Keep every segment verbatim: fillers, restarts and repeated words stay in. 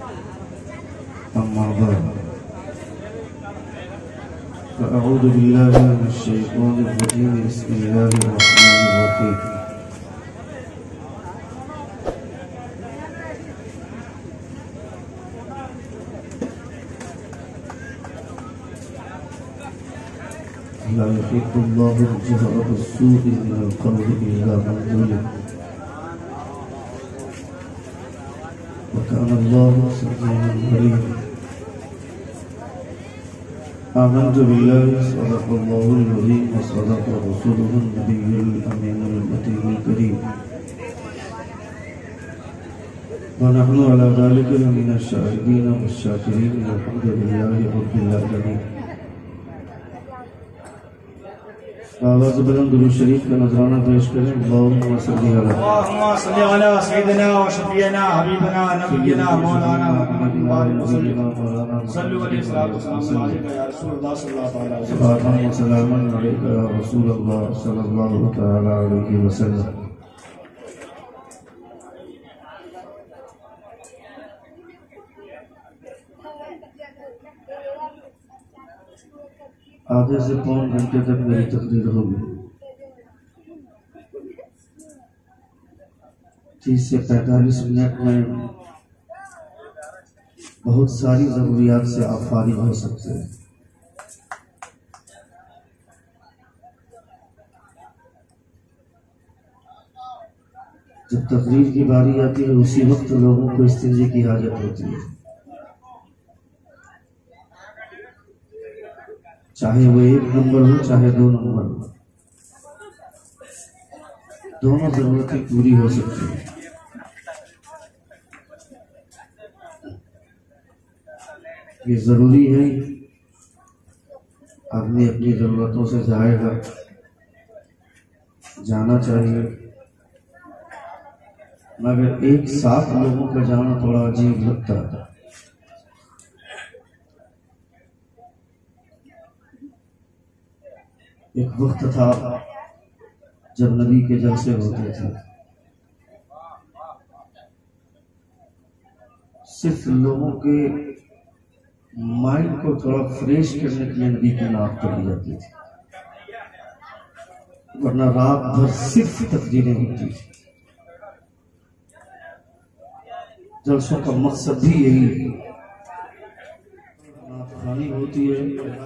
أما بعد فأعوذ بالله من الشيطان الرجيم بسم الله الرحمن الرحيم لا يحب الله الجهر بالسوء من القول إلا من ظلم وكان الله سميعا عليما آمنت بالله صدق الله العظيم وصدق رسوله النبي الأمين المتين الكريم ونحن على ذلك من الشاهدين والشاكرين والحمد لله رب العالمين. آواز بلند درود شریف کا نذرانہ پیش کریں. اللہم صلی علی اللہم صلی علی سیدنا و شفیعنا حبیبنا نبینا مولانا محمد بارک وسلم صلو علیہ السلام علیکہ یا رسول اللہ صلی اللہ علیہ وسلم فاتحہ و سلام علیکہ یا رسول اللہ صلی اللہ علیہ وسلم. آدھے سے پون گھنٹے تک میری تقریر ہوگی. تیس سے پینتالیس منٹ میں بہت ساری ضروریات سے آپ فارغ ہو سکتے ہیں. جب تقریر کی باری آتی ہے اسی وقت لوگوں کو استنجے کی حاجت ہوتی ہے، چاہے وہ ایک نمبر ہو چاہے دو نمبر ہو، دونوں ضرورتیں پوری ہو سکتی ہیں. یہ ضروری ہے آدمی اپنی ضرورتوں سے جائے گا، جانا چاہیے، مگر ایک ساتھ لوگوں کا جانا تھوڑا عجیب لگتا ہے. ایک وقت تھا جب نبی کے جلسے ہوتے تھے، صرف لوگوں کے مائنڈ کو تھوڑا فریش کرنے کے لیے نبی کی نعت پڑھی جاتی تھی، ورنہ رات بھر صرف تقریریں ہوتی تھی. جلسوں کا مقصد بھی یہی ہے. نعت خوانی ہوتی ہے،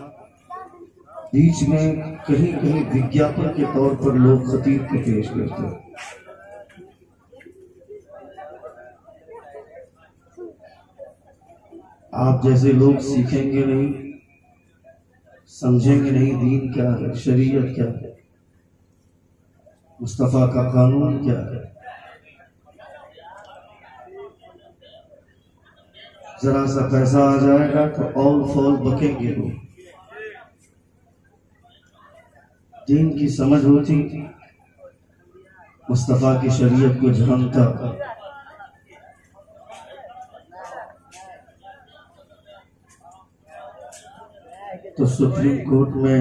بیچ میں کہیں کہیں وگیاپن کے طور پر لوگ خطیب کو پیش کرتے ہیں. آپ جیسے لوگ سیکھیں گے نہیں، سمجھیں گے نہیں دین کیا ہے، شریعت کیا ہے، مصطفیٰ کا قانون کیا ہے. ذرا سا پیسہ آ جائے گا تو اول فول بکیں گے لوگ. دین کی سمجھ ہوتی، مصطفیٰ کی شریعت کو جانتا، تو سپریم کورٹ میں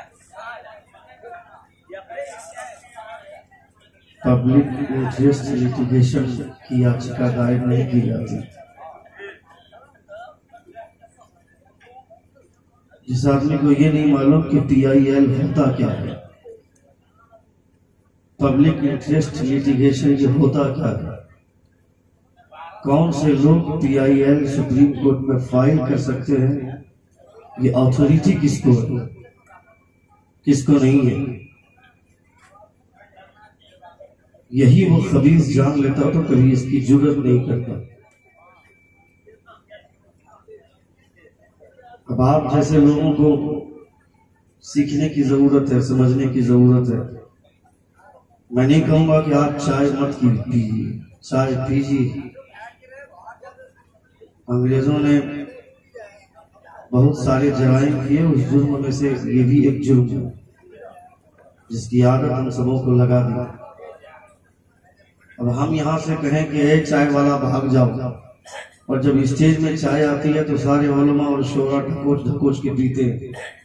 پبلک انٹرسٹ لیٹیگیشن کی یاچکا دائر نہیں کی جاتی. جس آدمی کو یہ نہیں معلوم کہ پی آئی ایل ہوتا کیا ہے، پبلک انٹرسٹ لیٹیگیشن یہ ہوتا کیا ہے، کون سے لوگ P I L supreme court میں فائل کر سکتے ہیں، یہ آتھوریٹی کس کو ہے کس کو نہیں ہے، یہی وہ خبیث جان لیتا تو کبھی اس کی جرت نہیں کرتا. اب آپ جیسے لوگوں کو سیکھنے کی ضرورت ہے، سمجھنے کی ضرورت ہے. میں نہیں کہوں گا کہ آپ چائے مت پیجیے، چائے پیجیے. انگریزوں نے بہت سارے جرائم کیے، اس جرم میں سے یہ بھی ایک جرم ہے جس کی عادت ہم سبوں کو لگا دی. اب ہم یہاں سے کہیں کہ اے چائے والا بھاگ جاؤ، اور جب اسٹیج میں چائے آتی ہے تو سارے علماء اور شعراء ڈھکوچ ڈھکوچ کے پیتے ہیں،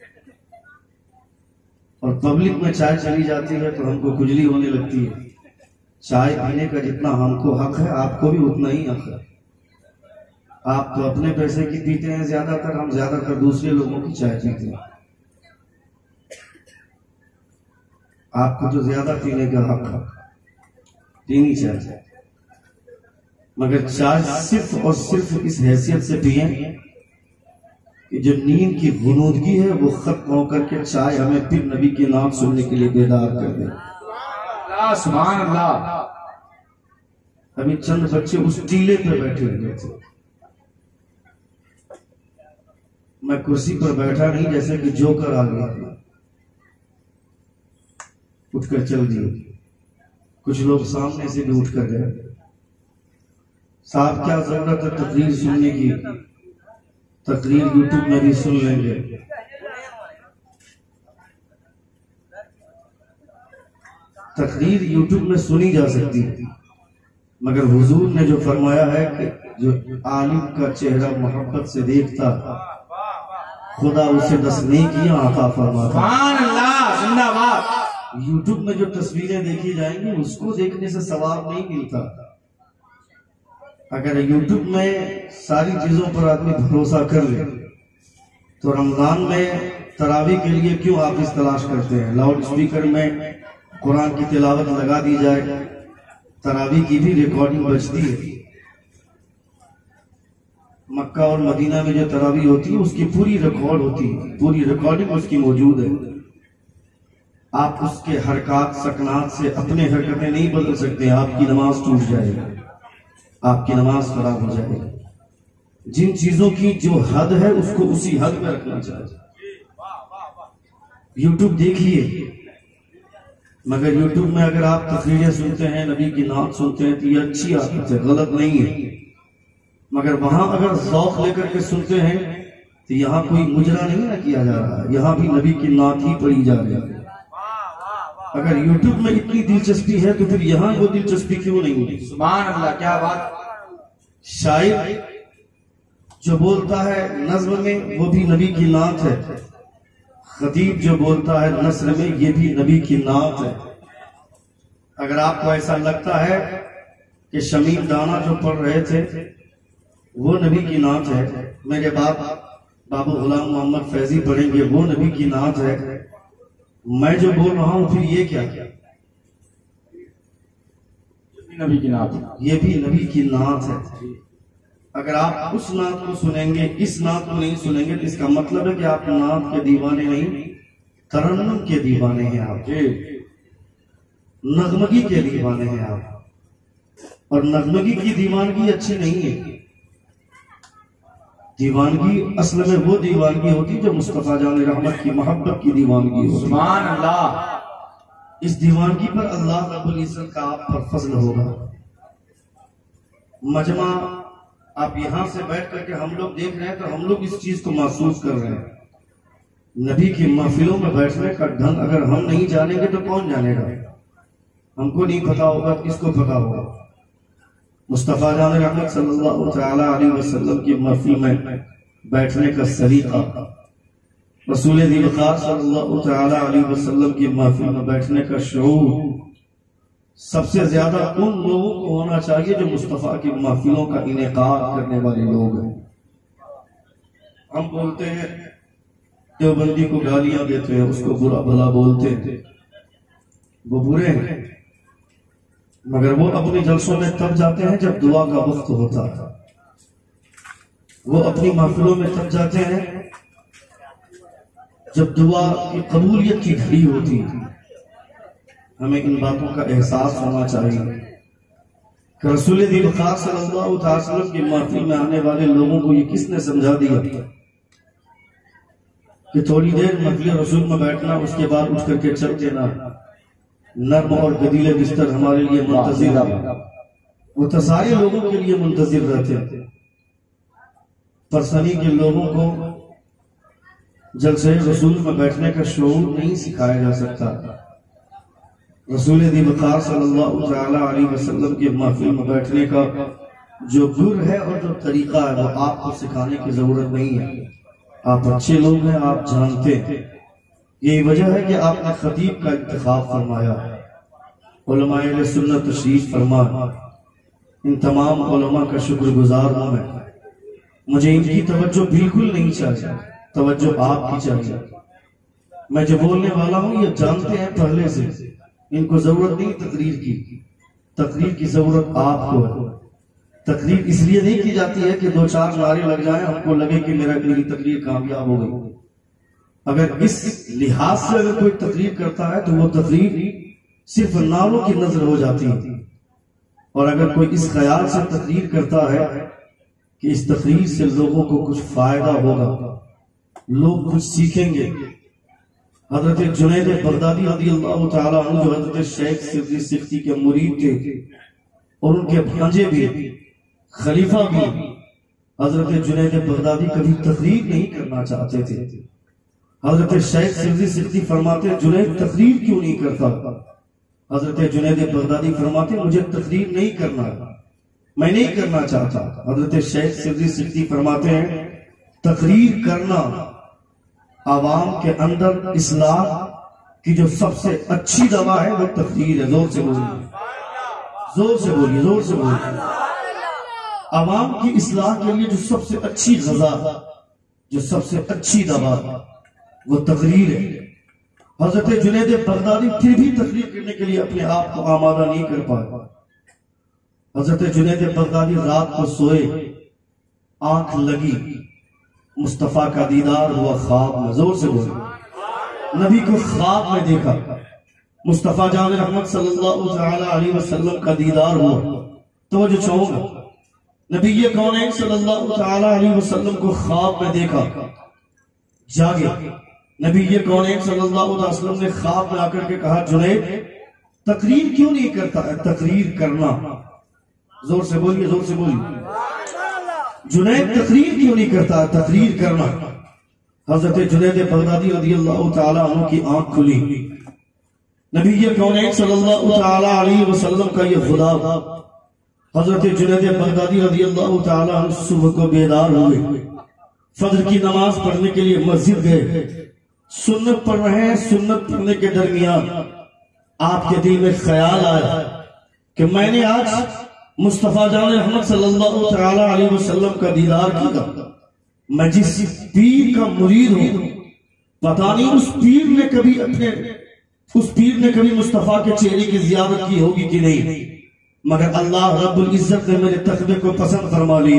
اور پبلک میں چائے چلی جاتی ہے تو ہم کو کھجلی ہونے لگتی ہے. چائے پینے کا جتنا ہم کو حق ہے آپ کو بھی اتنا ہی حق ہے. آپ تو اپنے پیسے کی پیتے ہیں زیادہ تر، ہم زیادہ تر دوسرے لوگوں کی چائے پیتے ہیں. آپ کو تو زیادہ پینے کا حق ہے، پینی چاہیے، مگر چائے صرف اور صرف اس حیثیت سے پئیں کہ جو نیند کی غنودگی ہے وہ ختم ہو کر کے چائے ہمیں پھر نبی کی نام سننے کے لیے بیدار کر دے. سبحان اللہ. ابھی چند بچے اس ٹیلے پہ بیٹھے ہوئے تھے، میں کرسی پر بیٹھا نہیں، جیسے کہ جوکر آ گیا، اٹھ کر چل دیے. کچھ لوگ سامنے سے بھی اٹھ کر گئے. صاحب کیا ضرورت ہے تقریر سننے کی، تقریر یوٹیوب میں بھی سن لیں گے. تقریر یوٹیوب میں سنی جا سکتی ہے، مگر حضور نے جو فرمایا ہے کہ جو عالم کا چہرہ محبت سے دیکھتا خدا اسے دس نیکیاں عطا فرماتا. سبحان اللہ، زندہ باد. یوٹیوب میں جو تصویریں دیکھی جائیں گی اس کو دیکھنے سے ثواب نہیں ملتا. اگر یوٹیوب میں ساری چیزوں پر آدمی بھروسہ کر لے تو رمضان میں تراویح کے لیے کیوں آپ اس تلاش کرتے ہیں؟ لاؤڈ اسپیکر میں قرآن کی تلاوت لگا دی جائے، تراویح کی بھی ریکارڈنگ بچتی ہے. مکہ اور مدینہ میں جو تراویح ہوتی ہے اس کی پوری ریکارڈ ہوتی ہے، پوری ریکارڈنگ اس کی موجود ہے. آپ اس کے حرکات سکنات سے اپنے حرکتیں نہیں بدل سکتے، آپ کی نماز ٹوٹ جائے گی، آپ کی نماز خراب ہو جائے گی. جن چیزوں کی جو حد ہے اس کو اسی حد میں رکھنا چاہیے. یوٹیوب دیکھیے، مگر یوٹیوب میں اگر آپ تقریریں سنتے ہیں، نبی کی نعت سنتے ہیں تو یہ اچھی عادت ہے، غلط نہیں ہے. مگر وہاں اگر ذوق لے کر کے سنتے ہیں تو یہاں کوئی مجرا نہیں نہ کیا جا رہا ہے، یہاں بھی نبی کی نعت ہی پڑھی جا رہی ہے. اگر یوٹیوب میں اتنی دلچسپی ہے تو پھر یہاں وہ دلچسپی کیوں نہیں ہوتی؟ سبحان اللہ، کیا بات. شاعر جو بولتا ہے نظم میں وہ بھی نبی کی نعت ہے، خطیب جو بولتا ہے نثر میں یہ بھی نبی کی نعت ہے. اگر آپ کو ایسا لگتا ہے کہ شمیم دانا جو پڑھ رہے تھے وہ نبی کی نعت ہے، میرے باپ بابو غلام محمد فیضی پڑھیں گے وہ نبی کی نعت ہے، میں جو بول رہا ہوں پھر یہ کیا کیا نبی کی نعت، یہ بھی نبی کی نعت ہے. اگر آپ اس نعت کو سنیں گے اس نعت کو نہیں سنیں گے تو اس کا مطلب ہے کہ آپ نعت کے دیوانے نہیں، ترنم کے دیوانے ہیں آپ، نغمگی کے دیوانے ہیں آپ. اور نغمگی کی دیوانگی اچھی نہیں ہے. دیوانگی اصل میں وہ دیوانگی ہوتی جو مصطفیٰ جان رحمت کی محبت کی دیوانگی ہوتی. سبحان اللہ. اس دیوانگی پر اللہ رب العزت کا آپ پر فضل ہوگا. مجمع آپ یہاں سے بیٹھ کر کے ہم لوگ دیکھ رہے ہیں تو ہم لوگ اس چیز کو محسوس کر رہے ہیں. نبی کی محفلوں میں بیٹھنے کا ڈھنگ اگر ہم نہیں جانیں گے تو کون جانے گا؟ ہم کو نہیں پتا ہوگا تو کس کو پتا ہوگا؟ مصطفیٰ جان رحمت صلی اللہ تعالی علیہ وسلم کی محفل میں بیٹھنے کا سلیقہ، رسول دی وقار صلی اللہ تعالی علیہ وسلم کی محفل میں بیٹھنے کا شعور سب سے زیادہ ان لوگوں کو ہونا چاہیے جو مصطفیٰ کی محفلوں کا انعقاد کرنے والے لوگ ہیں. ہم بولتے ہیں دیوبندی کو گالیاں دیتے ہیں، اس کو برا بھلا بولتے ہیں، وہ برے ہیں، مگر وہ اپنے جلسوں میں تب جاتے ہیں جب دعا کا وقت ہوتا ہے. وہ اپنی محفلوں میں تب جاتے ہیں جب دعا کی قبولیت کی گھڑی ہوتی ہے. ہمیں ان باتوں کا احساس ہونا چاہیے کہ رسول دی وقار صلی اللہ علیہ وسلم کی محفل میں آنے والے لوگوں کو یہ کس نے سمجھا دیا کہ تھوڑی دیر محفل رسول میں بیٹھنا اس کے بعد اٹھ کر کے چل دینا، نرم اور گدیلے بستر ہمارے لیے منتظر ہے. وہ تو سارے لوگوں کے لیے منتظر رہتے ہیں. پرسنی کے لوگوں کو جلسے رسول میں بیٹھنے کا شعور نہیں سکھایا جا سکتا. رسول دی وقار صلی اللہ تعالی علیہ وسلم کی محفل میں بیٹھنے کا جو گر ہے اور جو طریقہ ہے وہ آپ کو سکھانے کی ضرورت نہیں ہے. آپ اچھے لوگ ہیں، آپ جانتے ہیں. یہی وجہ ہے کہ آپ نے خطیب کا انتخاب فرمایا. علماء اہل سنت تشریف فرما. ان تمام علماء کا شکر گزار ہوں میں مجھے ان کی توجہ بالکل نہیں چاہیے، توجہ آپ کی چاہیے۔ میں جو بولنے والا ہوں یہ جانتے ہیں پہلے سے، ان کو ضرورت نہیں تقریر کی، تقریر کی ضرورت آپ کو ہے۔ تقریر اس لیے نہیں کی جاتی ہے کہ دو چار نعرے لگ جائیں، ہم کو لگے کہ میرا میری تقریر کامیاب ہو گئی۔ اگر اس لحاظ سے اگر کوئی تقریر کرتا ہے تو وہ تقریر صرف نعروں کی نظر ہو جاتی ہے، اور اگر کوئی اس خیال سے تقریر کرتا ہے کہ اس تقریر سے لوگوں کو کچھ فائدہ ہوگا، لوگ کچھ سیکھیں گے۔ حضرت جنید بغدادی رضی اللہ تعالیٰ عنہ جو حضرت شیخ صدی سکھتی کے مرید تھے اور ان کے بھانجے بھی خلیفہ بھی، حضرت جنید بغدادی کبھی تقریر نہیں کرنا چاہتے تھے۔ حضرت شیخ صدی سکھتی فرماتے جنید تقریر کیوں نہیں کرتا؟ حضرت جنید بغدادی فرماتے مجھے تقریر نہیں کرنا، میں نہیں کرنا چاہتا۔ حضرت شیخ صدی سکھتی فرماتے ہیں تقریر کرنا عوام کے اندر اصلاح کی جو سب سے اچھی دوا ہے وہ تقریر ہے۔ زور سے بولیے، زور سے بولیے، زور سے بولیے۔ عوام کی اصلاح کے لیے جو سب سے اچھی غذا، جو سب سے اچھی دوا وہ تقریر ہے۔ حضرت جنید بغدادی پھر بھی تقریر کرنے کے لیے اپنے آپ کو آمادہ نہیں کر پائے۔ حضرت جنید بغدادی رات کو سوئے، آنکھ لگی، مصطفیٰ کا دیدار ہوا خواب میں۔ زور سے بولے، نبی کو خواب میں دیکھا، مصطفیٰ جان رحمت صلی اللہ تعالی علیہ وسلم کا دیدار ہوا۔ توجہ چاہوں گا، نبی کونین صلی اللہ تعالی علیہ وسلم کو خواب میں دیکھا، جاگے۔ نبی کونین صلی اللہ علیہ وسلم نے خواب میں آ کر کے کہا جنید تقریر کیوں نہیں کرتا ہے؟ تقریر کرنا، زور سے بولیے، زور سے بولیے، جنید تقریر کیوں نہیں کرتا ہے؟ تقریر کرنا۔ حضرت جنید بغدادی رضی اللہ تعالیٰ عنہ کی آنکھ کھلی، نبی کونین صلی اللہ تعالی علیہ وسلم کا یہ خدا۔ حضرت جنید بغدادی رضی اللہ تعالیٰ عنہ صبح کو بیدار ہوئے، فجر کی نماز پڑھنے کے لیے مسجد گئے، سنت پڑھ رہے ہیں۔ سنت پڑھنے کے درمیان آپ کے دل میں خیال آیا کہ میں نے آج مصطفیٰ جان رحمت صلی اللہ تعالی علیہ وسلم کا دیدار کیا، میں جس پیر کا مرید ہوں پتہ نہیں اس پیر نے کبھی اپنے اس پیر نے کبھی مصطفیٰ کے چہرے کی زیارت کی ہوگی کہ نہیں، مگر اللہ رب العزت نے میرے تقوی کو پسند فرما لیا،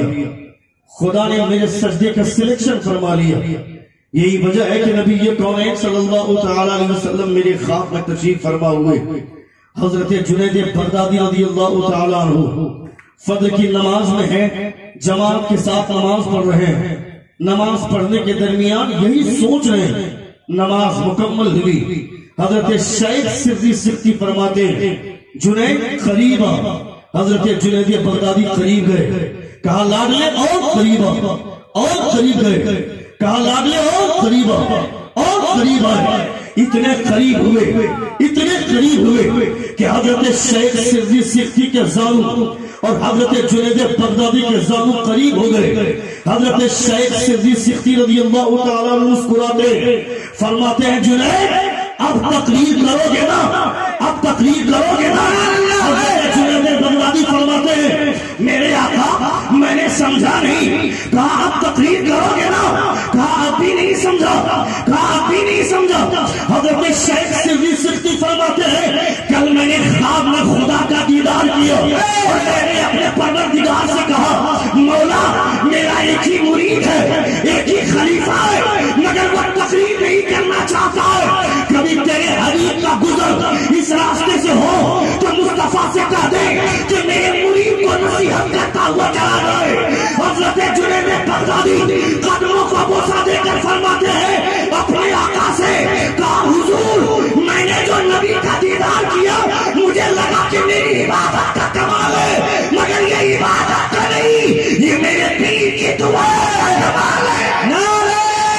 خدا نے میرے سجدے کا سلیکشن فرما لیا۔ یہی وجہ ہے کہ نبی کونین صلی اللہ تعالی علیہ وسلم میرے خواب میں تشریف فرما ہوئے۔ حضرت جنید بغدادی رضی اللہ تعالی عنہ فجر کی نماز میں ہیں، جماعت کے ساتھ نماز پڑھ رہے ہیں۔ نماز پڑھنے کے درمیان یہی سوچ رہے ہیں، نماز مکمل ہوئی، حضرت شیخ صدی سکھتی فرماتے ہیں جنید قریب آ۔ حضرت جنید بغدادی قریب گئے، کہا لاڈلے اور قریب آ، اور قریب گئے، کہا لاڈلے اور قریب آ، اور قریب آئے۔ اتنے قریب ہوئے، اتنے قریب ہوئے کہ حضرت شیخ صدی سکھتی کے زانو اور حضرت جنید بغدادی کے زانو قریب ہو گئے۔ حضرت شیخ صدی سکھتی رضی اللہ تعالیٰ عنہ مسکراتے فرماتے ہیں جنید اب تقریر کرو گے نا، اب تقریر کرو گے نا؟ حضرت جنید بغدادی فرماتے ہیں میرے آقا میں نے سمجھا نہیں۔ کہا اب تقریر کرو گے نا؟ کہا اب بھی نہیں سمجھا، کہا اب بھی نہیں سمجھا۔ حضرت شیخ صدی سکھتی فرماتے ہیں کل میں نے خواب میں خدا کا دیدار کیا اور میں نے اپنے پروردگار سے کہا مولا میرا ایک ہی مرید ہے، ایک ہی خلیفہ ہے، مگر وہ تقریر نہیں کرنا چاہتا ہے۔ کبھی تیرے حبیب کا گزر اس راستے سے ہو تو مصطفیٰ سے کہہ دے کہ میرے مرید کو نصیحت کرتا ہوا چلا جائے۔ حضرت جنید بغدادی قدموں کو بوسہ دے کر فرماتے ہیں اپنے آقا سے کہا حضور میں نے جو نبی کا دیدار کیا مجھے لگا کہ میری عبادت کا کمال ہے، مگر یہ عبادت کا نہیں، یہ میرے پیر کی دعا کا کمال ہے۔ نعرہ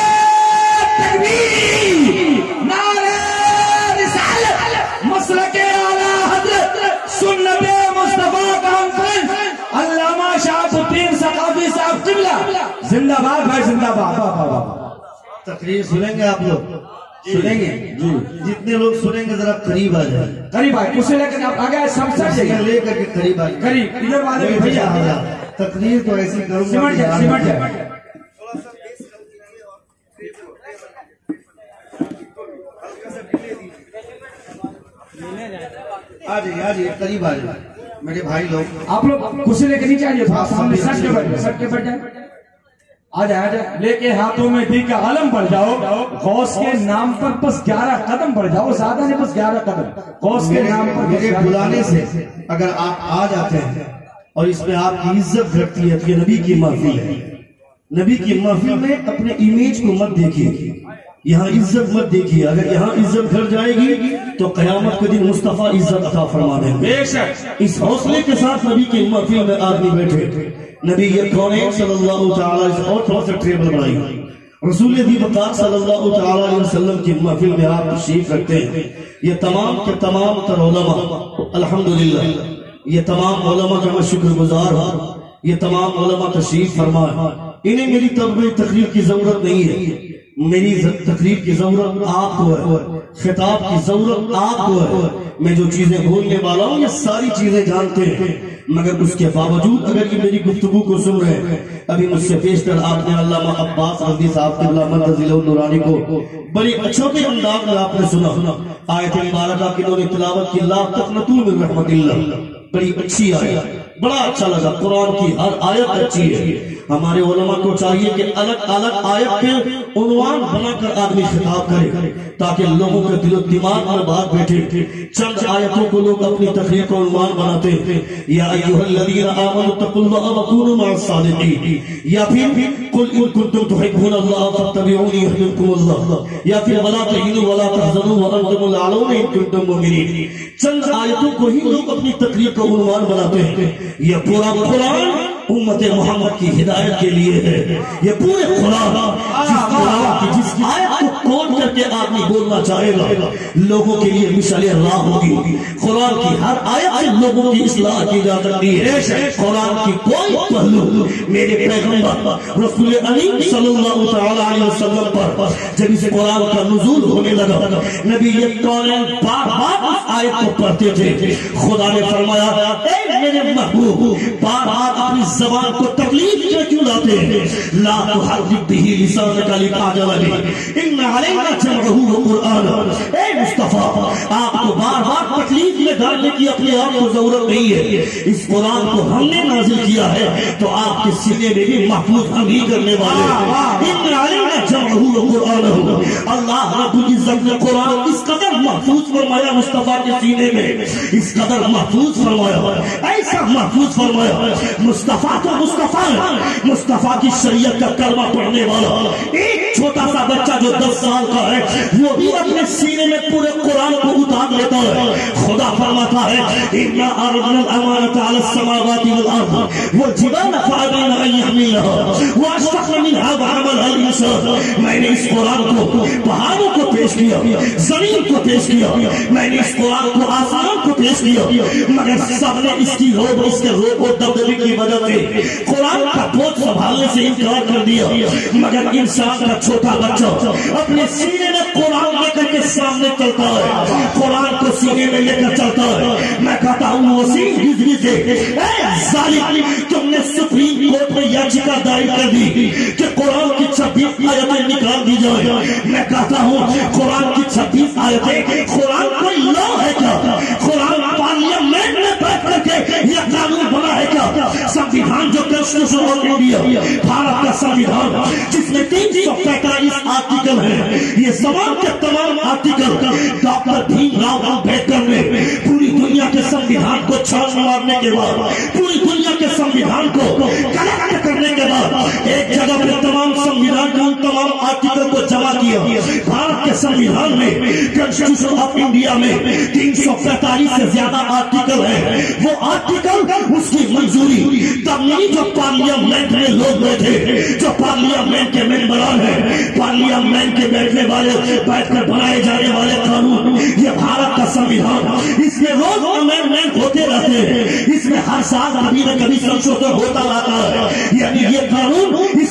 تکبیر، نعرہ رسالت، مسلک اعلیٰ حضرت سنت مصطفیٰ کانفرنس، علامہ شہاب الدین ثقافی صاحب قبلہ زندہ باد بھائی، زندہ باد۔ تقریر سنیں گے آپ لوگ؟ سنیں گے جی؟ جتنے لوگ سنیں گے ذرا قریب آ جائیں، قریب آئے، کچھ لے کر آپ آگے سب سب لے کر کے قریب آ جائیں، قریب ادھر والے بھیا تقریر تو ایسی کروں گا سمٹ جائے سمٹ جائے آ جائیے آ جائیے قریب آ جائیے میرے بھائی لوگ. آپ لوگ کرسی لے کے نیچے آئیے تھوڑا سامنے سٹ کے بیٹھ سٹ کے بیٹھ جائیں آ جائے آ جائے لے کے ہاتھوں میں دی کا علم بڑھ جاؤ غوث کے نام پر بس گیارہ قدم بڑھ جاؤ زیادہ نہیں بس گیارہ قدم غوث کے نام پر میرے بلانے سے اگر آپ آ جاتے ہیں اور اس میں آپ کی عزت گھٹتی ہے تو یہ نبی کی محفل ہے. نبی کی محفل میں اپنے امیج کو مت دیکھیے یہاں عزت مت دیکھیے. اگر یہاں عزت گھر جائے گی تو قیامت کے دن مصطفیٰ عزت عطا فرما دیں گے. اس حوصلے کے ساتھ نبی کی محفل میں آدمی بیٹھے نبی یہ کونین صلی اللہ تعالیٰ اور تھوڑا سا ٹریبل بڑھائی رسول دی وقار صلی اللہ تعالیٰ علیہ وسلم کی محفل میں آپ تشریف رکھتے ہیں. یہ تمام کے تمام تر علماء الحمدللہ یہ تمام علماء کا میں شکر گزار ہوں. یہ تمام علماء تشریف فرمائے. انہیں میری طبعی تقریر کی ضرورت نہیں ہے. میری تقریر کی ضرورت آپ کو ہے خطاب کی ضرورت آپ کو ہے. میں جو چیزیں بولنے والا ہوں یہ ساری چیزیں جانتے ہیں مگر اس کے باوجود اگر یہ میری گفتگو کو سن رہے ہیں ابھی مجھ سے پیش کر آپ نے علامہ عباس رضی صاحب کے علامہ رضی نورانی کو بڑی اچھوٹے انداز میں آپ نے سنا آیت مبارکہ کی انہوں نے تلاوت کی لا تقنطوا من رحمت اللہ بڑی اچھی آیت بڑا اچھا لگا. قرآن کی ہر آیت اچھی ہے. ہمارے علماء کو چاہیے کہ الگ الگ آیت کے عنوان بنا کر آدمی خطاب کرے تاکہ لوگوں کے دل و دماغ میں بات بیٹھے. چند آیتوں کو لوگ اپنی تقریر کو عنوان بناتے ہیں یا ایھا الذین آمنوا اتقوا اللہ وکونوا مع الصادقین یا پھر قل ان کنتم تحبون اللہ فاتبعونی یحببکم اللہ یا پھر ولا تہنوا ولا تحزنوا وانتم الاعلون ان کنتم مؤمنین. چند آیتوں کو ہی لوگ اپنی تقریر کا عنوان بناتے ہیں. یہ پورا قرآن امت محمد کی ہدایت کے لیے ہے. یہ پورے قرآن جس قرآن کی جس آیت کو کھول کر کے آدمی بولنا چاہے گا لوگوں کے لیے مشعل راہ ہوگی. قرآن کی ہر آیت سے لوگوں کی اصلاح کی جا سکتی ہے. قرآن کی کوئی پہلو میرے پیغمبر رسول اکرم صلی اللہ تعالی علیہ وسلم پر جب اس قرآن کا نزول ہونے لگا نبی یہ کونین بار بار اس آیت کو پڑھتے تھے. خدا نے فرمایا اے میرے محبوب بار بار اپنی زبان کو تکلیف کیا کیوں لاتے ہیں لا تحرک به لسانک لتعجل به ان علینا جمعہ وقرآن. اے مصطفیٰ آپ کو بار بار تکلیف میں ڈالنے کی اپنے آپ کو ضرورت نہیں ہے. اس قرآن کو ہم نے نازل کیا ہے تو آپ کے سینے میں بھی محفوظ ہم ہی کرنے والے ہیں. ان علینا جمعہ وقرآن. اللہ رب العزت نے قرآن اس قدر محفوظ فرمایا مصطفیٰ کے سینے میں اس قدر محفوظ فرمایا ایسا محفوظ فرمایا. مصطفیٰ تو مصطفیٰ ہے. مصطفیٰ کی شریعت کا کلمہ پڑھنے والا ایک چھوٹا سا بچہ جو دس سال کا ہے وہ بھی اپنے سینے میں پورے قرآن کو اتار لیتا ہے. خدا فرماتا ہے اِنَّا عَرَضْنَا الْأَمَانَةَ عَلَى السَّمَاوَاتِ وَالْأَرْضِ وَالْجِبَالَ فَأَبَيْنَ أَن يَحْمِلْنَهَا وَأَشْفَقْنَ مِنْهَا وَحَمَلَهَا الْإِنسَانُ. میں نے اس قرآن کو پہاڑوں کو پیش کیا زمین کو پیش کیا میں نے اس قرآن کو آسمان کو پیش کیا مگر سب نے اس کی روب اس کے روب و دبدبے کی وجہ سے قرآن کا بوجھ سنبھالنے سے انکار کر دیا. مگر انسان کا چھوٹا بچہ اپنے سینے میں قرآن لے کر کے سامنے چلتا ہے قرآن کو سینے میں لے کر چلتا ہے. میں کہتا ہوں وسیم گزری سے اے ظالم تم نے سپریم کورٹ میں یاچکا دائر کر دی کہ قرآن کی چھبیس آیتیں نکال دی جائیں. میں کہتا ہوں قرآن کی چھبیس آیتیں قرآن کوئی لا ہے کیا؟ قرآن پارلیمنٹ میں بیٹھ کر کے یہ قانون بنا ہے کیا؟ سنویدھان جو کنسٹیٹیوشن آف انڈیا بھارت کا سنویدھان جس میں تین سو پینتالیس آرٹیکل ہیں یہ تمام کے تمام آرٹیکل ڈاکٹر بھیم راؤ امبیڈکر نے پوری دنیا کے سنویدھان کو چھان مارنے کے بعد پوری دنیا کے سنویدھان کو کلیکٹ کرنے کے بعد ایک جگہ پہ تمام سنویدھان کے ان تمام آرٹیکل کو جمع کیا. بھارت کے سنویدھان میں کنسٹیٹیوشن آف انڈیا میں تین سو پینتالیس سے زیادہ آرٹیکل ہیں. وہ آرٹیکل اس کی منظوری تب نہیں جو پارلیمنٹ میں لوگ بیٹھے جو پارلیمنٹ کے ممبران ہیں پارلیمنٹ کے بیٹھنے والے بیٹھ کر بنائے جانے والے قانون یہ بھارت کا سنویدھان اس میں روز امینڈمنٹ ہوتے رہتے ہیں. اس میں ہر سال کبھی نہ کبھی سنشودھن ہوتا رہتا ہے. یعنی یہ قانون اس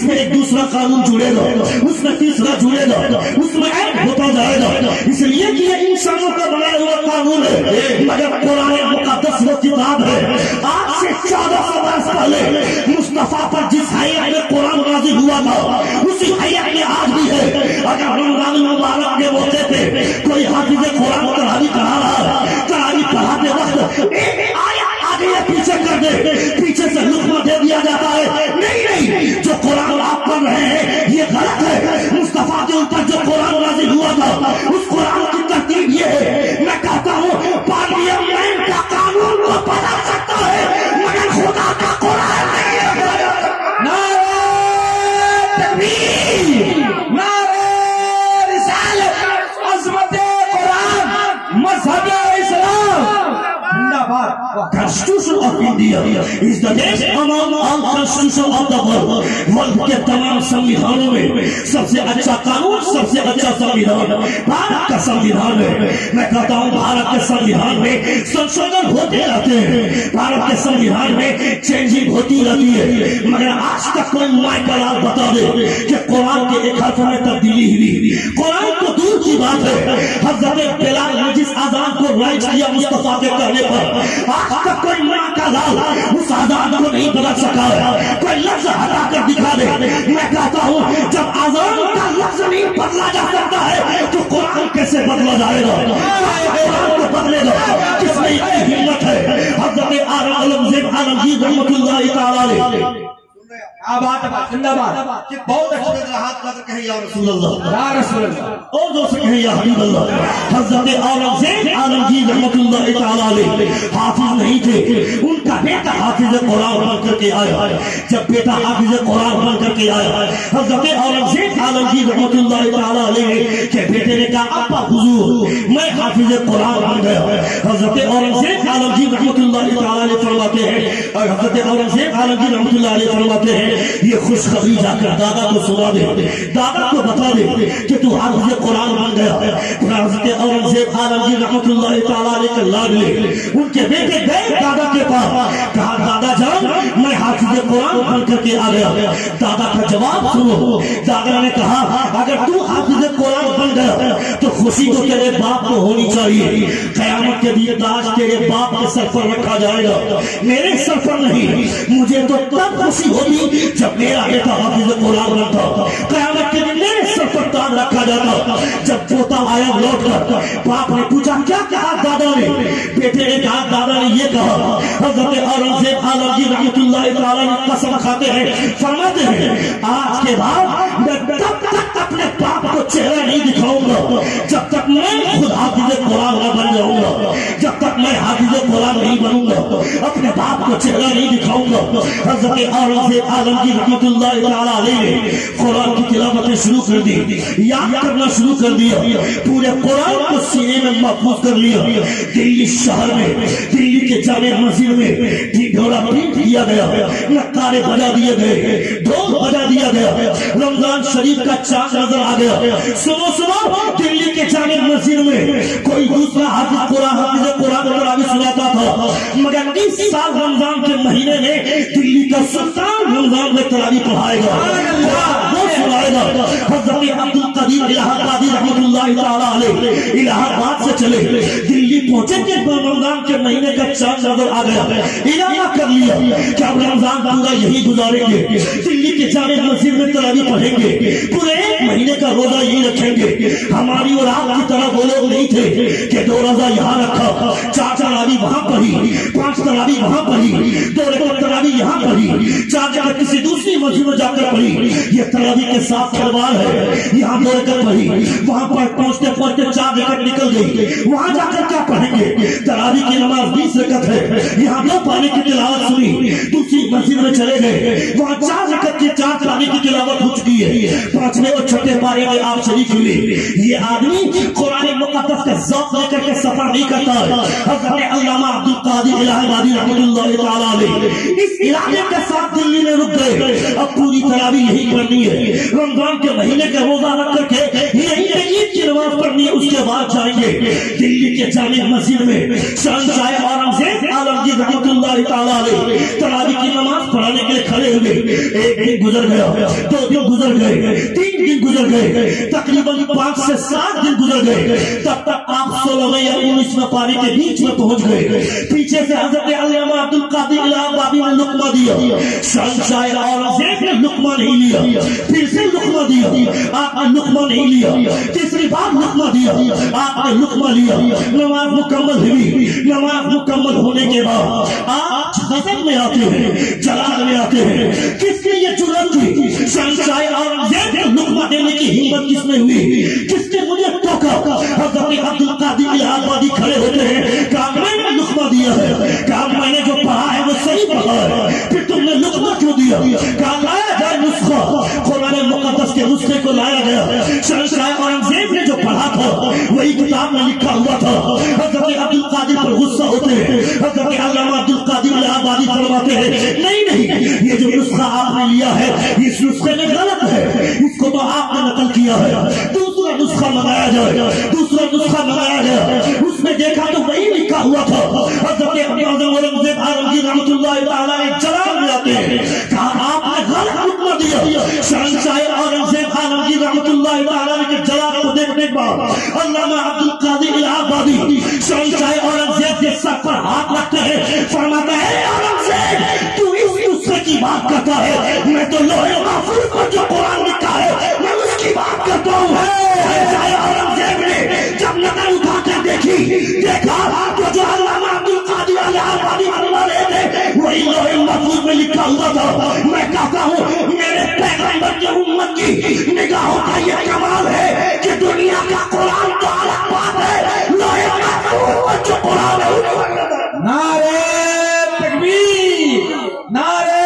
میں ایک دوسرا قانون جڑے گا، اس میں تیسرا جڑے گا، اس میں ایک ہوتا جائے گا، اس لیے کہ یہ انسانوں کا بنایا ہوا قانون ہے، مگر قرآن مقدس وہ کتاب ہے۔ آج سے چودہ سو برس پہلے مصطفیٰ پر جس حیات میں قرآن نازل ہوا تھا اسی حیات میں آج بھی ہے۔ اگر رمضان مبارک کے موقع پہ کوئی حافظ قرآن تراویح پڑھا رہا ہے، تراویح پڑھاتے وقت ایک آیت آگے یا پیچھے کر دے، پیچھے سے لقمہ دے دیا جاتا ہے، نہیں نہیں، جو قرآن آپ پڑھ رہے ہیں یہ غلط ہے۔ مصطفیٰ کے اوپر جو قرآن نازل ہوا تھا اس قرآن کی ترتیب یہ ہے۔ میں کہتا ہوں پارلیمنٹ کا قانون کو بدل سکتا ہے مگر خدا کا قرآن نہیں۔ نعرہ تکبیر، نعرہ رسالت، عظمت قرآن، مذہب اسلام زندہ باد۔ Constitution of India is the best among all constitution of the world. ملک کے تمام سمویدھانوں میں سب سے اچھا قانون، سب سے اچھا سمویدھان بھارت کا سمویدھان ہے۔ میں کہتا ہوں بھارت کے سمویدھان میں سنشودھن ہوتے رہتے ہیں، بھارت کے سمویدھان میں چینجنگ ہوتی رہتی ہے، مگر آج تک کوئی مائکل بتا دے کہ قرآن کے ایک حرف میں تبدیلی ہوئی۔ قرآن کو دور کی بات ہے، حضرت بلال نے جس اذان کو رائج کیا مصطفیٰ کے کہنے پر، آج تک کوئی ماں کا لال اس اذان کو نہیں بدل سکا ہے۔ کوئی لفظ ہٹا کر دکھا دے، میں کہتا ہوں جب اذان کا لفظ نہیں بدلا جا سکتا ہے تو قرآن کیسے بدلا جائے گا؟ قرآن کو بدلے گا کس میں اتنی ہمت ہے؟ حضرت اورنگزیب عالمگیر رحمۃ اللہ تعالی علیہ آباد آباد زندہ باد۔ بہت اچھے ہاتھ کر کہیں یا رسول اللہ، یا رسول اللہ، اور جو سے کہیں یا حبیب اللہ۔ حضرت اورنگزیب عالمگیر رحمۃ اللہ تعالی علیہ حافظ نہیں تھے، ان کا بیٹا حافظ قرآن بن کر کے آیا۔ جب بیٹا حافظ قرآن بن کر کے آیا، حضرت اورنگزیب عالمگیر رحمۃ اللہ تعالی علیہ کے بیٹے نے کہا ابا حضور میں حافظ قرآن بن گیا۔ حضرت اورنگزیب عالمگیر رحمۃ اللہ تعالی علیہ فرماتے ہیں، اور حضرت اورنگزیب عالمگیر رحمۃ اللہ علیہ فرماتے ہیں یہ خوشخبری جا کر دادا کو سنا دے، دادا کو بتا دے کہ تو حافظ قرآن بن گیا۔ حضرت اورنگزیب عالمگیر رحمۃ اللہ تعالی علیہ کے لاڈلے ان کے بیٹے گئے دادا کے پاس، کہا دادا جان میں حافظ قرآن بن کر کے آ گیا۔ دادا کا جواب سنو، دادا نے کہا اگر تو حافظ قرآن بن گیا تو خوشی تو تیرے باپ کو ہونی چاہیے، قیامت کے لیے تاج تیرے باپ کے سر پر رکھا جائے گا، میرے سر پر نہیں۔ مجھے تو تب خوشی ہوتی جب میرا بیٹا حافظ قرآن بنتا، قیامت کے دن میرے سر پر تاج رکھا جاتا۔ جب پوتا آیا لوٹ کر، باپ نے پوچھا کیا کہا دادا نے؟ بیٹے نے کہا دادا نے یہ کہا۔ حضرت اورنگزیب عالمگیر رحمۃ اللہ تعالی نے قسم کھاتے ہیں، فرماتے ہیں آج کے بعد میں تب تک اپنے باپ کو چہرہ نہیں دکھاؤں گا جب تک میں خود حافظ قرآن نہ بن جاؤں گا، جب تک میں حافظ قرآن نہیں بنوں گا اپنے باپ کو چہرہ نہیں دکھاؤں گا۔ حضرت اورنگزیب عالمگیر رحمۃ اللہ تعالی علیہ نے قرآن کی تلاوتیں شروع کر دی، یاد کرنا شروع کر دیا، پورے قرآن کو سینے میں محفوظ کر لیا۔ دلی شہر میں، دلی کے جامع مسجد میں ڈھولا پیٹ دیا گیا، نقارے بجا دیے گئے، ڈھول بجا دیا گیا، رمضان شریف کا چاند نظر آ گیا۔ سنو سنو، دلی کے جامع مسجد میں کوئی دوسرا حافظ قرآن حافظ قرآن تراویح سناتا تھا، مگر اس سال رمضان کے مہینے میں دلی کا سلطان رمضان میں تراویح پڑھائے گا، وہ سنائے گا۔ حضرت عبد القدیر الہ آبادی رحمۃ اللہ تعالی علیہ الہ آباد سے چلے دلی پہنچے کہ رمضان کے مہینے کا چاند نظر آ گیا، ارادہ کر لیا کہ اب رمضان پورا یہی گزاریں گے، دلی کے جامع مسجد میں تراویح پڑھیں گے، پورے ایک مہینے کا روزہ یہی رکھیں گے۔ ہماری اور آپ کی طرح وہ لوگ نہیں تھے کہ دو روزہ یہاں رکھا، چار تراویح وہاں پڑھی، پانچ تراویح وہاں پڑھی، دو رکعت تراویح یہاں پڑھی، چار جگہ کسی دوسری مسجد میں جا کر پڑھی۔ یہ تراویح کے ساتھ کھلواڑ ہے، یہاں دو رکعت پڑھی، وہاں پر پہنچتے پہنچتے چار رکعت نکل گئی، وہاں جا کر کیا پڑھیں گے؟ تراویح کی نماز بیس رکعت ہے، یہاں دو پانی کی تلاوت سنی، دوسری مسجد میں چلے گئے، وہاں چار رکعت کی چار پانی کی تلاوت ہو چکی ہے، پانچویں اور چھٹے پارے میں آپ شریک ہوئے۔ یہ آدمی قرآن مقدس کا ذوق لے کر کے سفر نہیں کرتا۔ حضرت علامہ عبد القادر الہ آبادی رحمۃ اللہ تعالی علیہ اس ارادے کے ساتھ دلی میں رک گئے، اب پوری تراویح یہی پڑھنی ہے، رمضان کے مہینے کا روزہ رکھ کر کے یہیں پہ عید کی نماز پڑھنی ہے اس کے بعد جائیں گے دلی کے جامع مسجد میں شہنشاہ اورنگزیب عالمگیر رحمۃ اللہ تعالیٰ علیہ تراوی کی نماز پڑھانے کے لیے کھڑے ہوئے. ایک دن گزر گیا, دو دن گزر گئے, تین دن گزر گئے, تقریباً پانچ سے سات دن گزر گئے. تب تک آپ سولہویں یا انیسویں پانی کے بیچ میں پہنچ گئے. پیچھے سے حضرت علامہ عبد القادر الہ آبادی نے لقمہ دیا. شہنشاہ اورنگزیب نے لقمہ نہیں لیا. پھر سے لقمہ دیا, آپ نے لقمہ نہیں لیا. تیسری بار لقمہ دیا, آپ نے لقمہ لیا. نماز مکمل ہوئی. نماز مکمل ہونے کے بعد آپ غضب میں آتے ہیں, جلال میں آتے ہیں. کس کے یہ جرأت تھی؟ شہنشاہ اورنگزیب نے لقمہ دینے کی ہمت کس میں ہوئی؟ کس نے مجھے ٹوکا؟ حضرت عبد القادر الہ آبادی کھڑے ہوتے ہیں. کہا میں نے لقمہ دیا ہے. کہا میں نے جو پڑھا ہے وہ صحیح پڑھا ہے. پھر تم نے لقمہ کیوں دیا؟ کہا لایا جائے نسخہ. قرآن مقدس کے نسخے کو لایا گیا. شہنشاہ اورنگزیب نے جو پڑھا تھا وہی کتاب میں لکھا ہوا تھا. حضرت عبد القادر پر غصہ ہوتے ہیں. حضرت علامہ عبد القادر الہ آبادی فرماتے ہیں نہیں نہیں, یہ جو نسخہ آپ نے لیا ہے اس نسخے میں غلط ہے. اس کو تو آپ نے نقل کیا ہے. دوسرا نسخہ منگایا جائے. دوسرا نسخہ منگایا گیا. اس میں دیکھا تو وہی لکھا ہوا تھا. حضرت اورنگزیب عالمگیر رحمۃ اللہ تعالیٰ نے جلال میں آتے ہیں. کہا آپ نے غلط حکم دیا. شہنشاہ اورنگزیب عالمگیر رحمۃ اللہ تعالیٰ کے جلال کو دیکھنے کے بعد علامہ عبد القادر الہ آبادی شہنشاہ اورنگزیب کے سر پر ہاتھ رکھتے ہیں. فرماتا ہے اورنگزیب تو اس نسخے کی بات کرتا ہے, میں تو لوح محفوظ پر جو قرآن لکھا ہے میں اس کی بات کرتا ہوں. اورنگزیب نے جب نظر اٹھا کر دیکھی دیکھا تو جو علامہ عبد القادر الہ آبادی فرما رہے تھے وہی لوح محفوظ میں لکھا ہوا تھا. میں کہتا ہوں میرے پیغمبر کی امت کی نگاہوں کا یہ کمال ہے کہ دنیا کا قرآن تو الگ بات ہے, لوح محفوظ پر جو قرآن ہے. نعرہ تکبیر, نعرہ